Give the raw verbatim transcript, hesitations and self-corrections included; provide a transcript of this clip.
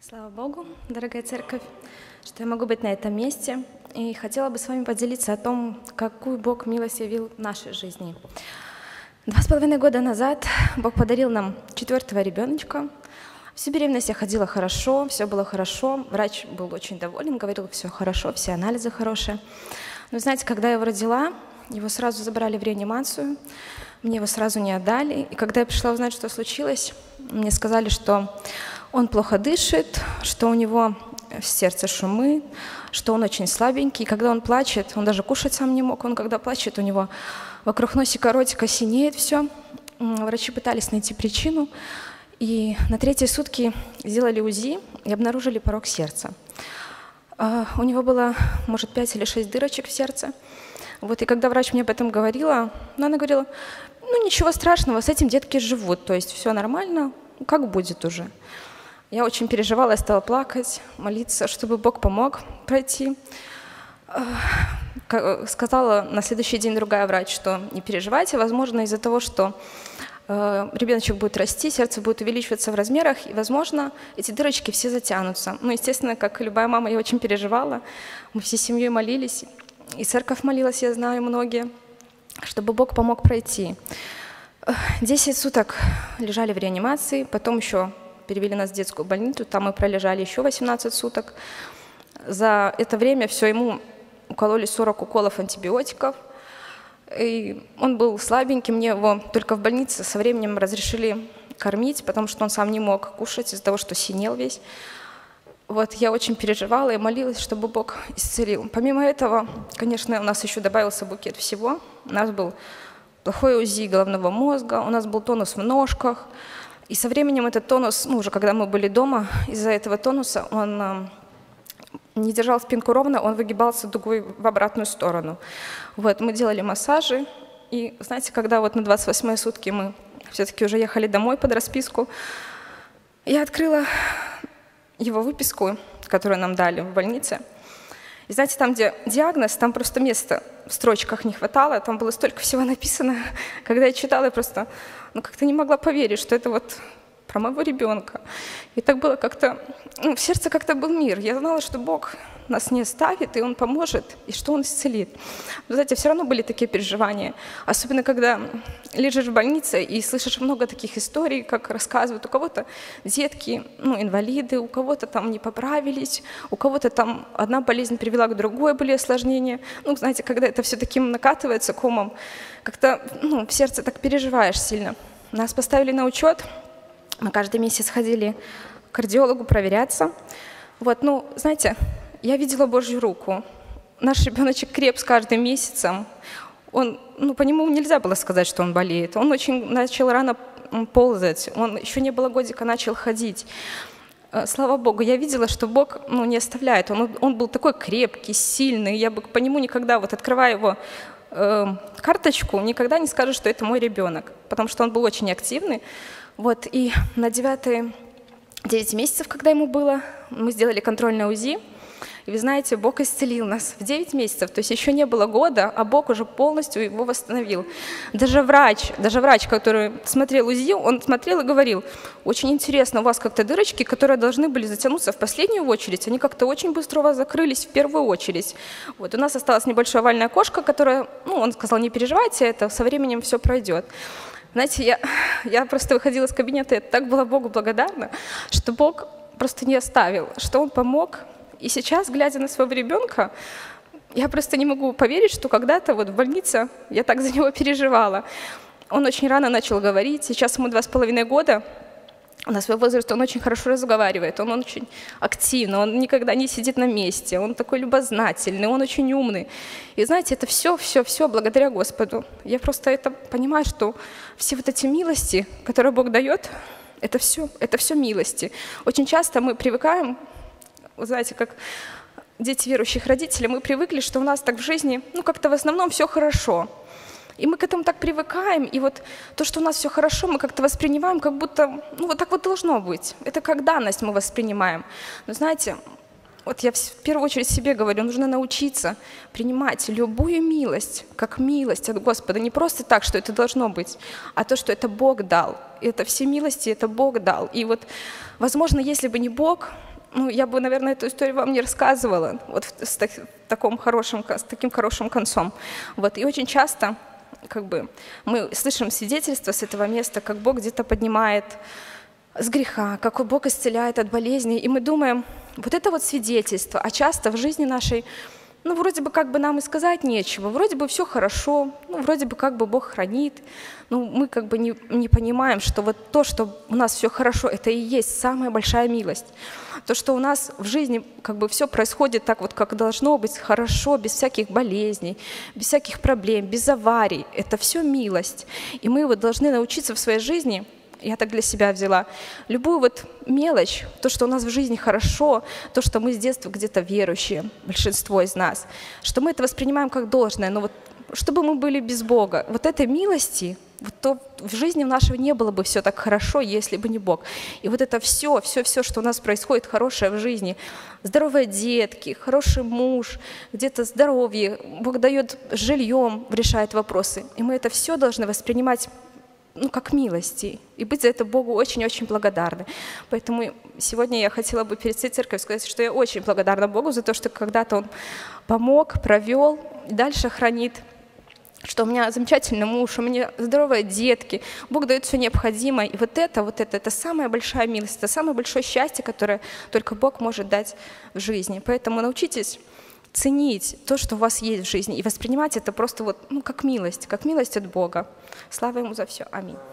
Слава Богу, дорогая церковь, что я могу быть на этом месте. И хотела бы с вами поделиться о том, какую Бог милость явил в нашей жизни. Два с половиной года назад Бог подарил нам четвертого ребеночка. Всю беременность я ходила хорошо, все было хорошо. Врач был очень доволен, говорил, все хорошо, все анализы хорошие. Но знаете, когда я его родила, его сразу забрали в реанимацию, мне его сразу не отдали. И когда я пришла узнать, что случилось, мне сказали, что он плохо дышит, что у него в сердце шумы, что он очень слабенький. И когда он плачет, он даже кушать сам не мог. Он когда плачет, у него вокруг носика, ротика синеет все. Врачи пытались найти причину. И на третьи сутки сделали УЗИ и обнаружили порок сердца. У него было, может, пять или шесть дырочек в сердце. Вот, и когда врач мне об этом говорила, ну, она говорила, ну ничего страшного, с этим детки живут, то есть все нормально, как будет уже. Я очень переживала, я стала плакать, молиться, чтобы Бог помог пройти. Сказала на следующий день другая врач, что не переживайте, возможно, из-за того, что ребеночек будет расти, сердце будет увеличиваться в размерах, и, возможно, эти дырочки все затянутся. Ну, естественно, как и любая мама, я очень переживала. Мы всей семьей молились, и церковь молилась, я знаю, многие, чтобы Бог помог пройти. Десять суток лежали в реанимации, потом еще перевели нас в детскую больницу, там мы пролежали еще восемнадцать суток. За это время все, ему укололи сорок уколов антибиотиков. И он был слабенький, мне его только в больнице со временем разрешили кормить, потому что он сам не мог кушать из-за того, что синел весь. Вот, я очень переживала и молилась, чтобы Бог исцелил. Помимо этого, конечно, у нас еще добавился букет всего. У нас был плохой УЗИ головного мозга, у нас был тонус в ножках. И со временем этот тонус, ну, уже когда мы были дома, из-за этого тонуса он не держал спинку ровно, он выгибался дугой в обратную сторону. Вот, мы делали массажи, и, знаете, когда вот на двадцать восьмые сутки мы все-таки уже ехали домой под расписку, я открыла его выписку, которую нам дали в больнице. И знаете, там, где диагноз, там просто места в строчках не хватало, там было столько всего написано. Когда я читала, я просто ну, как-то не могла поверить, что это вот про моего ребенка. И так было как-то, ну, в сердце как-то был мир. Я знала, что Бог нас не оставит, и Он поможет, и что Он исцелит. Но, знаете, все равно были такие переживания. Особенно, когда лежишь в больнице и слышишь много таких историй, как рассказывают. У кого-то детки, ну, инвалиды, у кого-то там не поправились, у кого-то там одна болезнь привела к другой, были осложнения. Ну, знаете, когда это все таким накатывается комом, как-то ну, в сердце так переживаешь сильно. Нас поставили на учет. Мы каждый месяц ходили к кардиологу проверяться. Вот, ну, знаете, я видела Божью руку. Наш ребеночек креп с каждым месяцем. Он, ну, по нему нельзя было сказать, что он болеет. Он очень начал рано ползать. Он еще не было годика, начал ходить. Слава Богу, я видела, что Бог ну, не оставляет. Он, он был такой крепкий, сильный. Я бы по нему никогда, вот открывая его э, карточку, никогда не скажу, что это мой ребенок. Потому что он был очень активный. Вот, и на девятые девять месяцев, когда ему было, мы сделали контрольное УЗИ. И вы знаете, Бог исцелил нас в девять месяцев, то есть еще не было года, а Бог уже полностью его восстановил. Даже врач, даже врач, который смотрел УЗИ, он смотрел и говорил, очень интересно, у вас как-то дырочки, которые должны были затянуться в последнюю очередь, они как-то очень быстро у вас закрылись в первую очередь. Вот, у нас осталась небольшое овальное окошко, которое, ну, он сказал, не переживайте, это со временем все пройдет. Знаете, я, я просто выходила из кабинета, и так была Богу благодарна, что Бог просто не оставил, что Он помог. И сейчас, глядя на своего ребенка, я просто не могу поверить, что когда-то вот в больнице я так за него переживала. Он очень рано начал говорить, сейчас ему два с половиной года. На свой возраст он очень хорошо разговаривает, он, он очень активный, он никогда не сидит на месте, он такой любознательный, он очень умный. И знаете, это все, все, все благодаря Господу. Я просто это понимаю, что все вот эти милости, которые Бог дает, это все, это все милости. Очень часто мы привыкаем, вы знаете, как дети верующих родителей, мы привыкли, что у нас так в жизни, ну как-то в основном все хорошо. И мы к этому так привыкаем, и вот то, что у нас все хорошо, мы как-то воспринимаем, как будто, ну вот так вот должно быть. Это как данность мы воспринимаем. Но знаете, вот я в первую очередь себе говорю, нужно научиться принимать любую милость, как милость от Господа. Не просто так, что это должно быть, а то, что это Бог дал. И это все милости, это Бог дал. И вот, возможно, если бы не Бог, ну, я бы, наверное, эту историю вам не рассказывала вот с, так, таком хорошим, с таким хорошим концом. Вот. И очень часто как бы, мы слышим свидетельства с этого места, как Бог где-то поднимает с греха, как Бог исцеляет от болезней. И мы думаем, вот это вот свидетельство, а часто в жизни нашей, ну, вроде бы как бы нам и сказать нечего, вроде бы все хорошо, ну, вроде бы как бы Бог хранит, но мы как бы не, не понимаем, что вот то, что у нас все хорошо, это и есть самая большая милость. То, что у нас в жизни как бы все происходит так вот, как должно быть, хорошо, без всяких болезней, без всяких проблем, без аварий, это все милость. И мы вот должны научиться в своей жизни, я так для себя взяла, любую вот мелочь, то, что у нас в жизни хорошо, то, что мы с детства где-то верующие, большинство из нас, что мы это воспринимаем как должное, но вот чтобы мы были без Бога, вот этой милости, вот то в жизни нашей не было бы все так хорошо, если бы не Бог. И вот это все, все, все, что у нас происходит хорошее в жизни, здоровые детки, хороший муж, где-то здоровье, Бог дает жильем, решает вопросы. И мы это все должны воспринимать ну, как милости, и быть за это Богу очень-очень благодарны. Поэтому сегодня я хотела бы перед всей церковью сказать, что я очень благодарна Богу за то, что когда-то Он помог, провел, и дальше хранит, что у меня замечательный муж, у меня здоровые детки, Бог дает все необходимое. И вот это, вот это, это самая большая милость, это самое большое счастье, которое только Бог может дать в жизни. Поэтому научитесь ценить то, что у вас есть в жизни, и воспринимать это просто вот, ну, как милость, как милость от Бога. Слава Ему за все. Аминь.